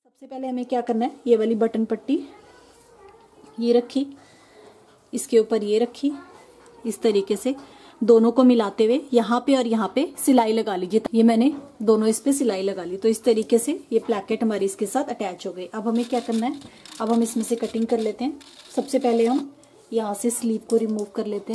सबसे पहले हमें क्या करना है, ये वाली बटन पट्टी ये रखी, इसके ऊपर ये रखी, इस तरीके से दोनों को मिलाते हुए यहाँ पे और यहाँ पे सिलाई लगा लीजिए। ये मैंने दोनों इस पे सिलाई लगा ली, तो इस तरीके से ये प्लैकेट हमारी इसके साथ अटैच हो गई। अब हमें क्या करना है, अब हम इसमें से कटिंग कर लेते हैं। सबसे पहले हम यहाँ से स्लीव को रिमूव कर लेते हैं।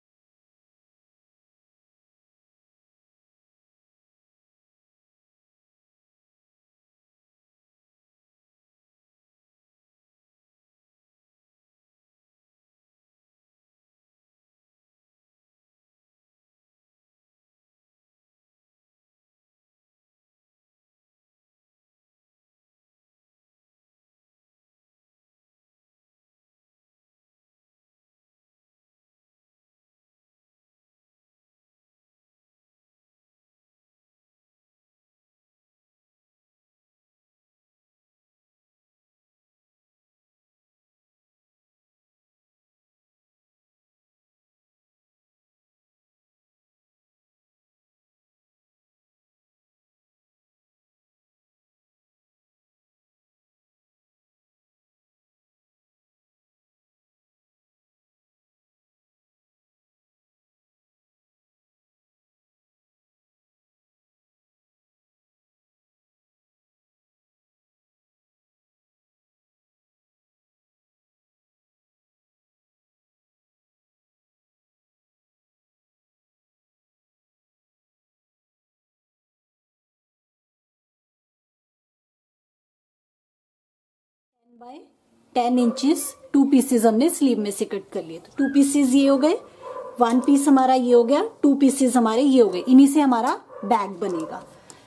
बाय 10 इंचेस 2 पीसेज हमने स्लीव में से कट कर लिए। तो 2 पीसेज ये हो गए, 1 पीस हमारा ये हो गया, 2 पीसेज हमारे ये हो गए। इन्हीं से हमारा बैग बनेगा।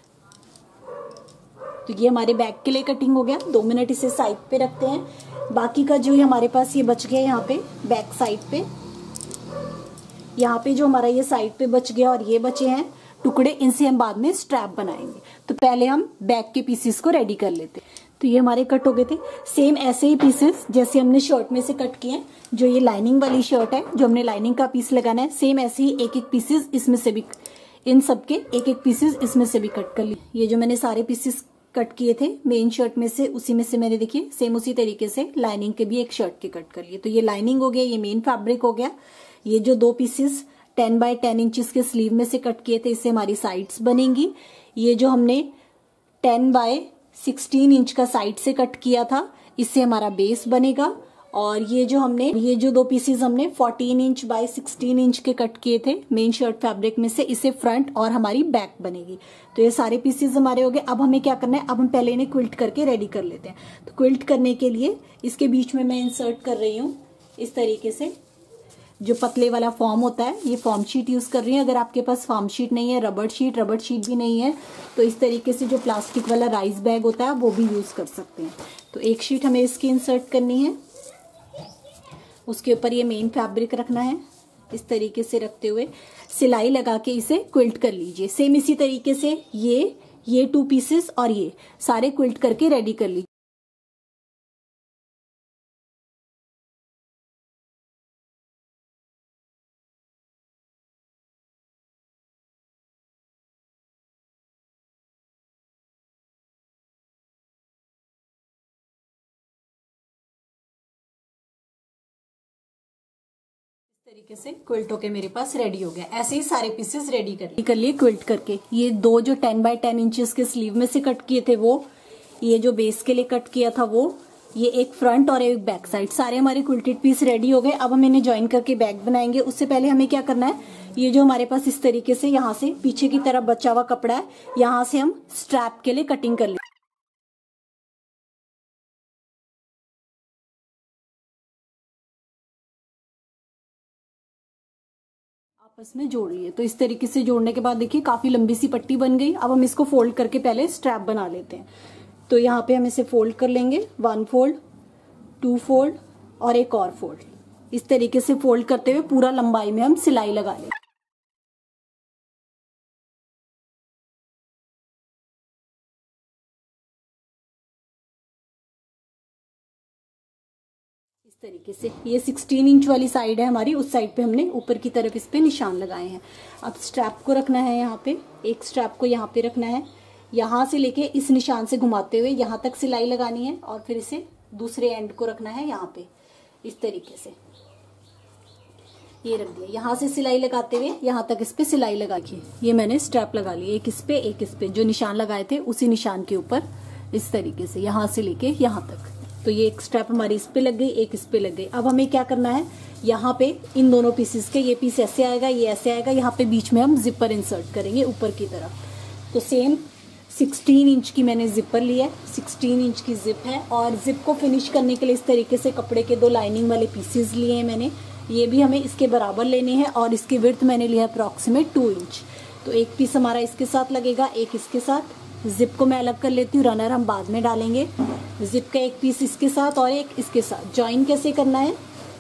तो ये हमारे बैग के लिए कटिंग हो गया। 2 मिनट इसे साइड पे रखते हैं। बाकी का जो हमारे पास ये बच गया यहाँ पे बैक साइड पे, यहाँ पे जो हमारा ये साइड पे बच गया और ये बचे हैं टुकड़े, इनसे हम बाद में स्ट्रैप बनाएंगे। तो पहले हम बैक के पीसेस को रेडी कर लेते हैं। तो ये हमारे कट हो गए थे। सेम ऐसे ही पीसेस जैसे हमने शर्ट में से कट किए हैं, जो ये लाइनिंग वाली शर्ट है, जो हमने लाइनिंग का पीस लगाना है, सेम ऐसे ही एक एक पीसेस इसमें से भी, इन सबके एक एक पीसेस इसमें से भी कट कर लिए। ये जो मैंने सारे पीसेस कट किए थे मेन शर्ट में से, उसी में से मैंने देखिए सेम उसी तरीके से लाइनिंग के भी एक शर्ट के कट कर लिए। तो ये लाइनिंग हो गया, ये मेन फैब्रिक हो गया। ये जो 2 पीसेस 10 बाय 10 इंचेस के स्लीव में से कट किए थे, इससे हमारी साइड्स बनेंगी। ये जो हमने 10 बाय 16 इंच का साइड से कट किया था, इससे हमारा बेस बनेगा। और ये जो 2 पीसेस हमने 14 इंच बाय 16 इंच के कट किए थे मेन शर्ट फैब्रिक में से, इससे फ्रंट और हमारी बैक बनेगी। तो ये सारे पीसेस हमारे हो गए। अब हमें क्या करना है, अब हम पहले इन्हें क्विल्ट करके रेडी कर लेते हैं। तो क्विल्ट करने के लिए इसके बीच में मैं इंसर्ट कर रही हूँ इस तरीके से, जो पतले वाला फॉर्म होता है, ये फॉर्म शीट यूज कर रही है। अगर आपके पास फॉर्म शीट नहीं है, रबड़ शीट भी नहीं है, तो इस तरीके से जो प्लास्टिक वाला राइस बैग होता है वो भी यूज कर सकते हैं। तो एक शीट हमें इसकी इंसर्ट करनी है, उसके ऊपर ये मेन फैब्रिक रखना है। इस तरीके से रखते हुए सिलाई लगा के इसे क्विल्ट कर लीजिए। सेम इसी तरीके से ये 2 पीसेस और ये सारे क्विल्ट करके रेडी कर लीजिए। तरीके से क्विल्ट होके मेरे पास रेडी हो गया। ऐसे ही सारे पीसेस रेडी कर लिए क्विल्ट करके। ये 2 जो 10 बाय 10 इंचेस के स्लीव में से कट किए थे वो, ये जो बेस के लिए कट किया था वो, ये एक फ्रंट और एक बैक साइड, सारे हमारे क्विल्टेड पीस रेडी हो गए। अब हम इन्हें ज्वाइन करके बैग बनाएंगे। उससे पहले हमें क्या करना है, ये जो हमारे पास इस तरीके से यहाँ से पीछे की तरफ बचा हुआ कपड़ा है, यहाँ से हम स्ट्रैप के लिए कटिंग कर लेंगे। आपस में जोड़ लिए। तो इस तरीके से जोड़ने के बाद देखिए काफी लंबी सी पट्टी बन गई। अब हम इसको फोल्ड करके पहले स्ट्रैप बना लेते हैं। तो यहाँ पे हम इसे फोल्ड कर लेंगे, 1 फोल्ड, 2 फोल्ड और एक और फोल्ड। इस तरीके से फोल्ड करते हुए पूरा लंबाई में हम सिलाई लगा लेंगे। इस तरीके से ये 16 इंच वाली साइड है हमारी, उस साइड पे हमने ऊपर की तरफ इस पे निशान लगाए हैं। अब स्ट्रैप को रखना है यहाँ पे, एक स्ट्रैप को यहाँ पे रखना है, यहाँ से लेके इस निशान से घुमाते हुए यहाँ तक सिलाई लगानी है और फिर इसे दूसरे एंड को रखना है यहाँ पे इस तरीके से। ये रख दिया, यहाँ से सिलाई लगाते हुए यहाँ तक इस पे सिलाई लगा के ये मैंने स्ट्रैप लगा ली, एक इस पे एक इस पे, जो निशान लगाए थे उसी निशान के ऊपर इस तरीके से यहाँ से लेके यहाँ तक। तो ये एक स्ट्रैप हमारी इस पे लग गई, एक इस पे लग गई। अब हमें क्या करना है, यहाँ पे इन दोनों पीसेस के, ये पीस ऐसे आएगा, ये ऐसे आएगा, यहाँ पे बीच में हम जिपर इंसर्ट करेंगे ऊपर की तरफ। तो सेम 16 इंच की मैंने जिपर लिया है, 16 इंच की जिप है। और जिप को फिनिश करने के लिए इस तरीके से कपड़े के 2 लाइनिंग वाले पीसेस लिए हैं मैंने, ये भी हमें इसके बराबर लेने हैं और इसकी विड्थ मैंने लिया अप्रॉक्सीमेट 2 इंच। तो एक पीस हमारा इसके साथ लगेगा, एक इसके साथ। जिप को मैं अलग कर लेती हूँ, रनर हम बाद में डालेंगे। जिप का एक पीस इसके साथ और एक इसके साथ। ज्वाइन कैसे करना है,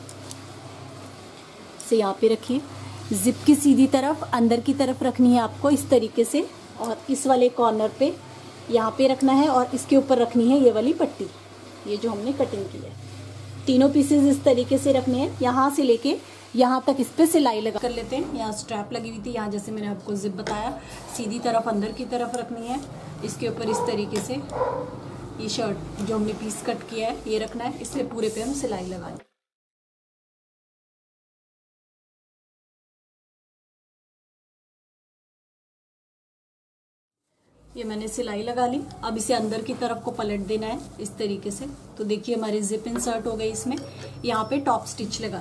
से यहाँ पे रखिए, जिप की सीधी तरफ अंदर की तरफ रखनी है आपको इस तरीके से, और इस वाले कॉर्नर पे यहाँ पे रखना है और इसके ऊपर रखनी है ये वाली पट्टी, ये जो हमने कटिंग की है। तीनों पीसेस इस तरीके से रखने हैं, यहाँ से लेके यहाँ तक इस पे सिलाई लगा कर लेते हैं। यहाँ स्ट्रैप लगी हुई थी, यहाँ जैसे मैंने आपको जिप बताया सीधी तरफ अंदर की तरफ रखनी है, इसके ऊपर इस तरीके से ये शर्ट जो हमने पीस कट किया है ये रखना है, इसलिए पूरे पे हम सिलाई लगाएं। ये मैंने सिलाई लगा ली, अब इसे अंदर की तरफ को पलट देना है इस तरीके से। तो देखिए हमारी जिप इंसर्ट हो गई इसमें। यहाँ पे टॉप स्टिच लगा,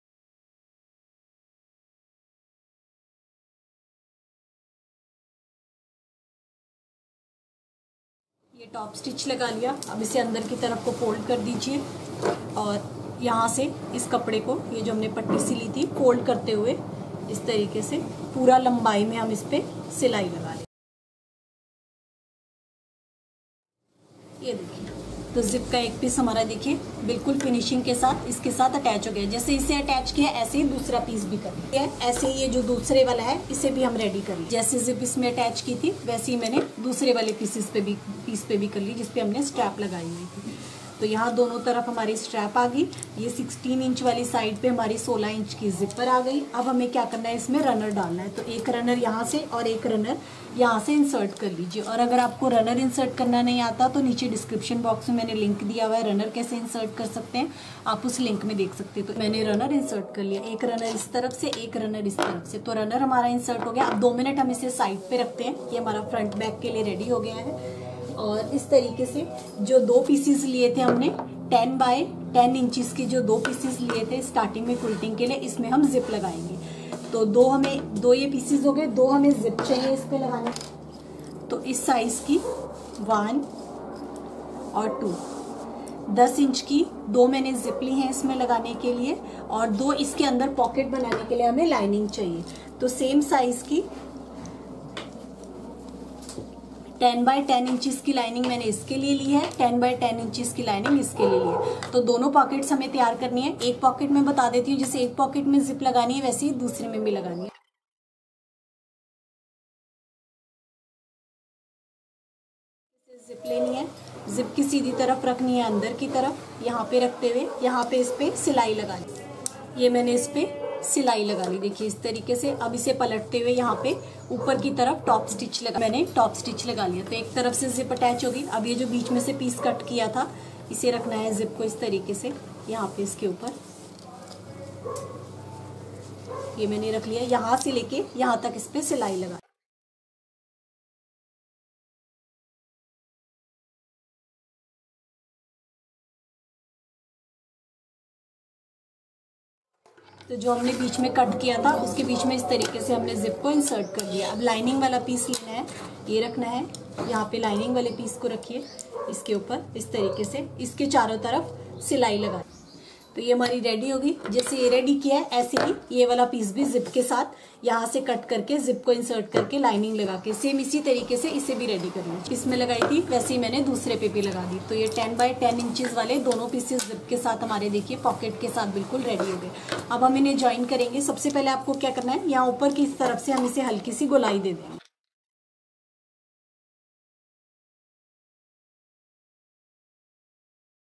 ये टॉप स्टिच लगा लिया। अब इसे अंदर की तरफ को फोल्ड कर दीजिए और यहाँ से इस कपड़े को, ये जो हमने पट्टी सिली थी, फोल्ड करते हुए इस तरीके से पूरा लंबाई में हम इस पे सिलाई लगा लें। ये देखिए, तो जिप का एक पीस हमारा देखिए बिल्कुल फिनिशिंग के साथ इसके साथ अटैच हो गया। जैसे इसे अटैच किया ऐसे ही दूसरा पीस भी कर लिया, ऐसे ये जो दूसरे वाला है इसे भी हम रेडी कर लिया। जैसे जिप इसमें अटैच की थी वैसे ही मैंने दूसरे वाले पीस पे भी कर ली जिसपे हमने स्ट्रैप लगाई हुई थी। तो यहाँ दोनों तरफ हमारी स्ट्रैप आ गई। ये 16 इंच वाली साइड पे हमारी 16 इंच की जिपर आ गई। अब हमें क्या करना है, इसमें रनर डालना है। तो एक रनर यहाँ से और एक रनर यहाँ से इंसर्ट कर लीजिए। और अगर आपको रनर इंसर्ट करना नहीं आता तो नीचे डिस्क्रिप्शन बॉक्स में मैंने लिंक दिया हुआ है, रनर कैसे इंसर्ट कर सकते हैं आप उस लिंक में देख सकते हैं। तो मैंने रनर इंसर्ट कर लिया, एक रनर इस तरफ से एक रनर इस तरफ से। तो रनर हमारा इंसर्ट हो गया। अब 2 मिनट हम इसे साइड पे रखते हैं। ये हमारा फ्रंट बैक के लिए रेडी हो गया है। और इस तरीके से जो 2 पीसेस लिए थे हमने 10 बाय 10 इंचेस के, जो 2 पीसेस लिए थे स्टार्टिंग में क्विल्टिंग के लिए, इसमें हम जिप लगाएंगे। तो 2 ये पीसेस हो गए, 2 हमें जिप चाहिए इस पे लगाने। तो इस साइज की 1 और 2, 10 इंच की 2 मैंने जिप ली है इसमें लगाने के लिए, और 2 इसके अंदर पॉकेट बनाने के लिए हमें लाइनिंग चाहिए। तो सेम साइज की 10 बाय 10 इंचेस की लाइनिंग मैंने इसके लिए ली है, 10 बाय 10 इंचेस की लाइनिंग इसके लिए ली है। तो दोनों पॉकेट्स हमें तैयार करनी है। एक पॉकेट में बता देती हूँ, जैसे एक पॉकेट में जिप लगानी है वैसे ही दूसरे में भी लगानी है। जिप लेनी है, जिप की सीधी तरफ रखनी है अंदर की तरफ, यहाँ पे रखते हुए यहाँ पे इस पे सिलाई लगानी। ये मैंने इस पे सिलाई लगा ली, देखिए इस तरीके से। अब इसे पलटते हुए यहाँ पे ऊपर की तरफ टॉप स्टिच लगा, मैंने टॉप स्टिच लगा लिया। तो एक तरफ से जिप अटैच होगी। अब ये जो बीच में से पीस कट किया था इसे रखना है जिप को इस तरीके से यहाँ पे इसके ऊपर, ये मैंने रख लिया। यहाँ से लेके यहाँ तक इस पे सिलाई लगा। तो जो हमने बीच में कट किया था उसके बीच में इस तरीके से हमने जिप को इंसर्ट कर दिया। अब लाइनिंग वाला पीस लेना है, ये रखना है यहाँ पे, लाइनिंग वाले पीस को रखिए इसके ऊपर इस तरीके से, इसके चारों तरफ सिलाई लगा। तो ये हमारी रेडी होगी। जैसे ये रेडी किया है ऐसे ही ये वाला पीस भी जिप के साथ यहाँ से कट करके जिप को इंसर्ट करके लाइनिंग लगा के सेम इसी तरीके से इसे भी रेडी कर ली। इसमें लगाई थी वैसे ही मैंने दूसरे पे भी लगा दी। तो ये 10 बाय 10 इंचेस वाले दोनों पीसेस जिप के साथ हमारे देखिए पॉकेट के साथ बिल्कुल रेडी हो गए। अब हम इन्हें ज्वाइन करेंगे। सबसे पहले आपको क्या करना है, यहाँ ऊपर की तरफ से हम इसे हल्की सी गोलाई दे देंगे।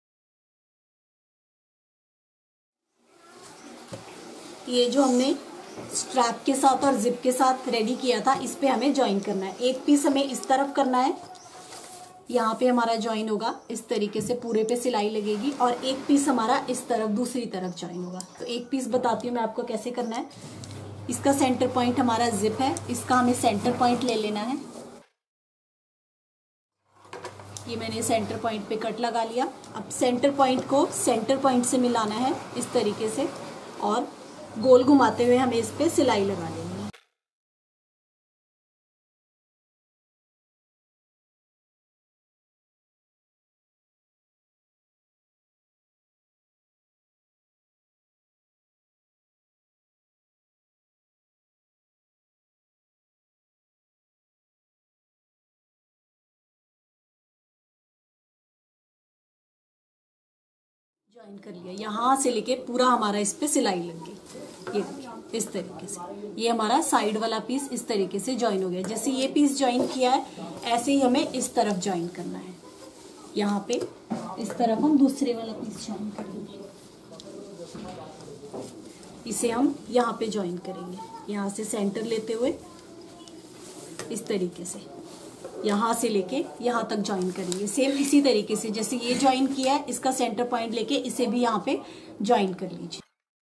ये जो हमने स्ट्रैप के साथ और जिप के साथ रेडी किया था, इस पे हमें ज्वाइन करना है। एक पीस हमें इस तरफ करना है, यहाँ पे हमारा ज्वाइन होगा, इस तरीके से पूरे पे सिलाई लगेगी, और एक पीस हमारा इस तरफ दूसरी तरफ ज्वाइन होगा। तो एक पीस बताती हूँ मैं आपको कैसे करना है। इसका सेंटर पॉइंट हमारा जिप है, इसका हमें सेंटर पॉइंट ले लेना है। ये मैंने सेंटर पॉइंट पे कट लगा लिया। अब सेंटर पॉइंट को सेंटर पॉइंट से मिलाना है इस तरीके से, और गोल घुमाते हुए हमें इस पे सिलाई लगा लेनी है। ज्वाइन कर लिया, यहाँ से लेके पूरा हमारा इस पे सिलाई लग गई। ये देखिए इस तरीके से, ये हमारा साइड वाला पीस इस तरीके से ज्वाइन हो गया। जैसे ये पीस ज्वाइन किया है, ऐसे ही हमें इस तरफ ज्वाइन करना है। यहाँ पे इस तरफ हम दूसरे वाला पीस ज्वाइन करेंगे, इसे हम यहाँ पे ज्वाइन करेंगे। यहाँ से सेंटर लेते हुए इस तरीके से यहाँ से लेके यहाँ तक ज्वाइन करेंगे। सेम इसी तरीके से जैसे ये ज्वाइन किया है, इसका सेंटर पॉइंट लेके इसे भी यहाँ पे ज्वाइन कर लीजिए।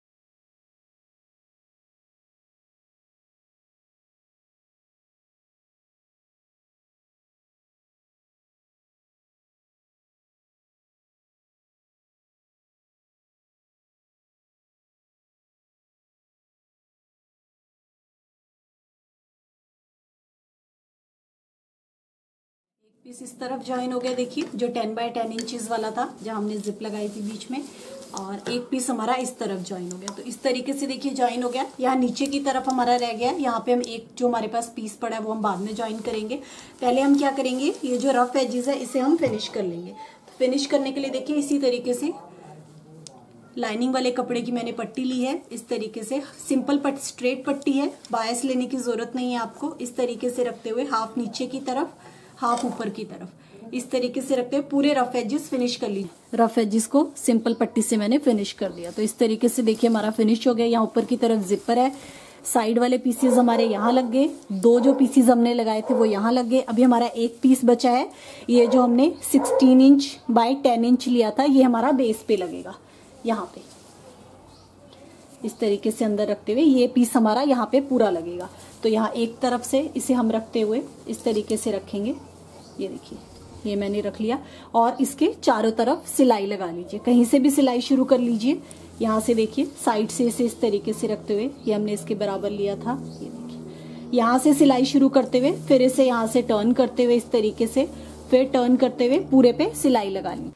पीस इस तरफ ज्वाइन हो गया, देखिए जो 10 बाय 10 इंचेस वाला था, जहाँ हमने जिप लगाई थी बीच में, और एक पीस हमारा इस तरफ ज्वाइन हो गया। तो इस तरीके से देखिए ज्वाइन हो गया। यहाँ नीचे की तरफ हमारा रह गया, यहाँ पे हम एक जो हमारे पास पीस पड़ा है वो हम बाद में ज्वाइन करेंगे। पहले हम क्या करेंगे, ये जो रफ एजेस है इसे हम फिनिश कर लेंगे। तो फिनिश करने के लिए देखिए इसी तरीके से लाइनिंग वाले कपड़े की मैंने पट्टी ली है। इस तरीके से सिंपल स्ट्रेट पट्टी है, बायस लेने की जरूरत नहीं है आपको। इस तरीके से रखते हुए हाफ नीचे की तरफ, हाफ ऊपर की तरफ, इस तरीके से रखते हुए पूरे रफ एजेस फिनिश कर लीजिए। रफ एजेस को सिंपल पट्टी से मैंने फिनिश कर दिया। तो इस तरीके से देखिए हमारा फिनिश हो गया। यहाँ ऊपर की तरफ जिपर है, साइड वाले पीसेस हमारे यहाँ लग गए, दो जो पीसेस हमने लगाए थे वो यहाँ लग गए। अभी हमारा एक पीस बचा है, ये जो हमने 16 इंच बाय 10 इंच लिया था, ये हमारा बेस पे लगेगा। यहाँ पे इस तरीके से अंदर रखते हुए ये पीस हमारा यहाँ पे पूरा लगेगा। तो यहाँ एक तरफ से इसे हम रखते हुए इस तरीके से रखेंगे। ये देखिए ये मैंने रख लिया, और इसके चारों तरफ सिलाई लगा लीजिए। कहीं से भी सिलाई शुरू कर लीजिए। यहाँ से देखिए साइड से इसे इस तरीके से रखते हुए, ये हमने इसके बराबर लिया था, ये देखिए यहाँ से सिलाई शुरू करते हुए फिर इसे यहाँ से टर्न करते हुए इस तरीके से, फिर टर्न करते हुए पूरे पे सिलाई लगा ली।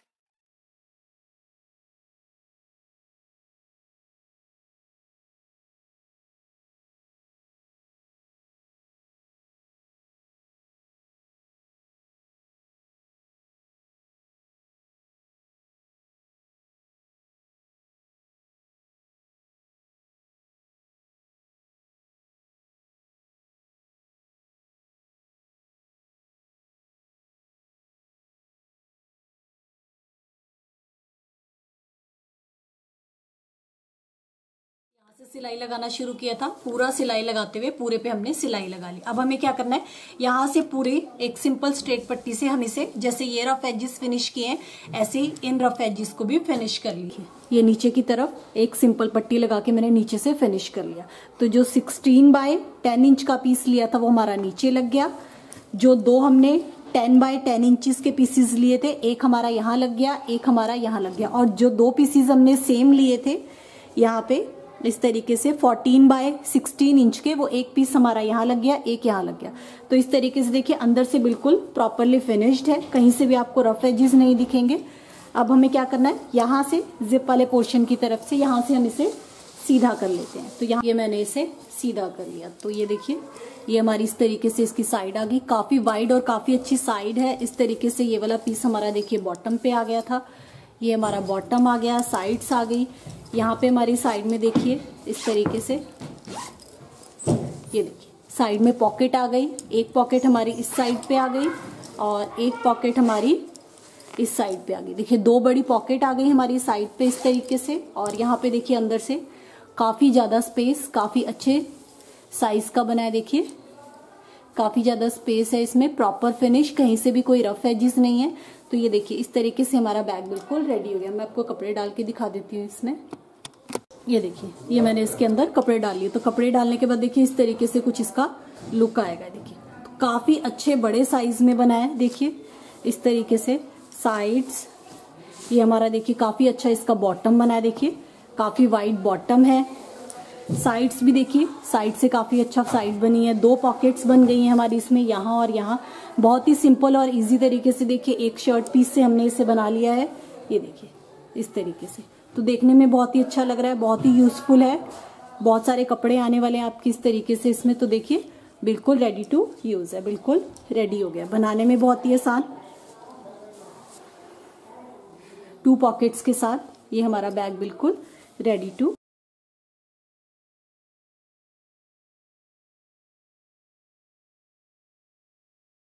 से सिलाई लगाना शुरू किया था, पूरा सिलाई लगाते हुए पूरे पे हमने सिलाई लगा ली। अब हमें क्या करना है, यहाँ से पूरे एक सिंपल स्ट्रेट पट्टी से हम इसे, जैसे ये रफ एजेस फिनिश किए हैं, ऐसे ही इन रफ एजेस को भी फिनिश कर लीजिए। ये नीचे की तरफ एक सिंपल पट्टी लगा के मैंने नीचे से फिनिश कर लिया। तो जो 16 बाय 10 इंच का पीस लिया था वो हमारा नीचे लग गया। जो दो हमने 10 बाय 10 इंचेस के पीसेस लिए थे, एक हमारा यहाँ लग गया, एक हमारा यहाँ लग गया। और जो दो पीसेस हमने सेम लिए थे यहाँ पे इस तरीके से 14 बाय 16 इंच के, वो एक पीस हमारा यहाँ लग गया, एक यहाँ लग गया। तो इस तरीके से देखिए अंदर से बिल्कुल प्रॉपरली फिनिश्ड है, कहीं से भी आपको रफ एजेस नहीं दिखेंगे। अब हमें क्या करना है, यहाँ से जिप वाले पोर्शन की तरफ से यहाँ से हम इसे सीधा कर लेते हैं। तो यहाँ ये मैंने इसे सीधा कर लिया। तो ये देखिए ये हमारी इस तरीके से इसकी साइड आ गई, काफी वाइड और काफी अच्छी साइड है। इस तरीके से ये वाला पीस हमारा देखिए बॉटम पे आ गया था, ये हमारा बॉटम आ गया, साइड्स आ गई। यहाँ पे हमारी साइड में देखिए इस तरीके से, ये देखिए साइड में पॉकेट आ गई। एक पॉकेट हमारी इस साइड पे आ गई और एक पॉकेट हमारी इस साइड पे आ गई। देखिए दो बड़ी पॉकेट आ गई हमारी साइड पे इस तरीके से। और यहाँ पे देखिए अंदर से काफी ज्यादा स्पेस, काफी अच्छे साइज का बना है। देखिए काफी ज्यादा स्पेस है इसमें, प्रॉपर फिनिश, कहीं से भी कोई रफ एजिस नहीं है। तो ये देखिए इस तरीके से हमारा बैग बिल्कुल रेडी हो गया। मैं आपको कपड़े डाल के दिखा देती हूँ इसमें। ये देखिए ये मैंने इसके अंदर कपड़े डाल लिए। तो कपड़े डालने के बाद देखिए इस तरीके से कुछ इसका लुक आएगा। देखिए तो काफी अच्छे बड़े साइज में बना है। देखिए इस तरीके से साइड्स, ये हमारा देखिए काफी अच्छा इसका बॉटम बना है। देखिए काफी वाइड बॉटम है। साइड्स भी देखिए, साइड से काफी अच्छा साइड बनी है। 2 पॉकेट्स बन गई हैं हमारी इसमें, यहाँ और यहाँ। बहुत ही सिंपल और इजी तरीके से देखिए एक शर्ट पीस से हमने इसे बना लिया है। ये देखिए इस तरीके से, तो देखने में बहुत ही अच्छा लग रहा है, बहुत ही यूजफुल है। बहुत सारे कपड़े आने वाले हैं आपके इस तरीके से इसमें। तो देखिए बिल्कुल रेडी टू यूज है, बिल्कुल रेडी हो गया। बनाने में बहुत ही आसान, 2 पॉकेट्स के साथ ये हमारा बैग बिल्कुल रेडी टू